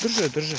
drže.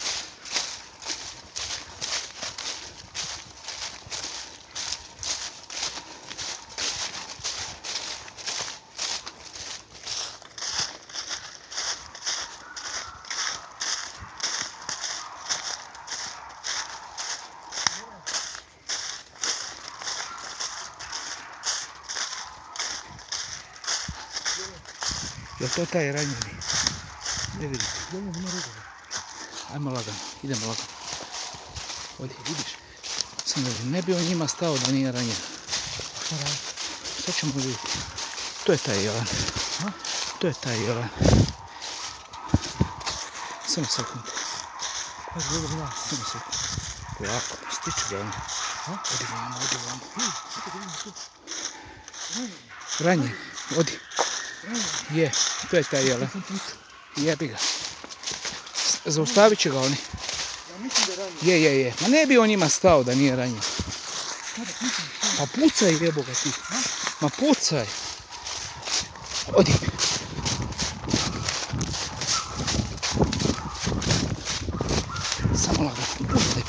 Jel to taj ranjeni? Ne vidite. Ajmo lagano, idemo lagano. Ovdje, vidiš? Sam da ne bi on njima stao da nije ranjen. Sad ćemo vidjeti. To je taj jelan. To je taj jelan. Samo sekund. Samo sekund. Polako, stiče ga on. Odi vamo. Ranjen, odi. Je, to je taj jelan. Jebi ga. Zaustavit će ga oni. Je. Ma ne bi on njima stao da nije ranjen. Pa pucaj, jebo ga ti. Ma pucaj. Odi. Samo lagano. Pucaj.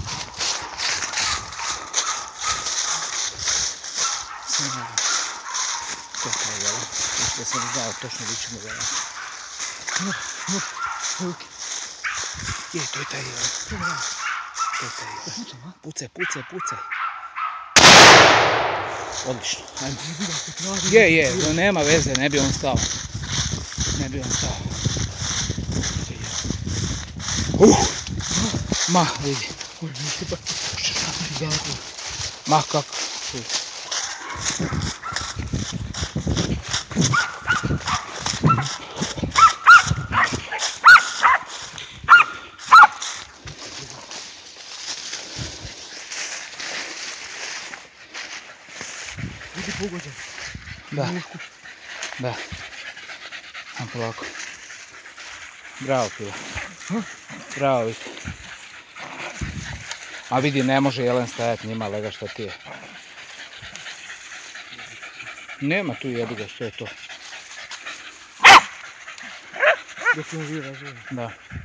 Samo lagano. To je taj jelan. Da sam znao točno gdje ćemo ga. Je, to je taj jelan. Pucaj. Odlično, ajmo. Je, nema veze, ne bi on stao. Ma, vidi. Ma, kako? Vidi pogođen. Da. Ajmo polako. Bravo, Pila. Bravo, vidi. A vidi, ne može jelen stajati njima, lega šta ti je. Nema tu jebiga, što je to? Dok on žira. Da.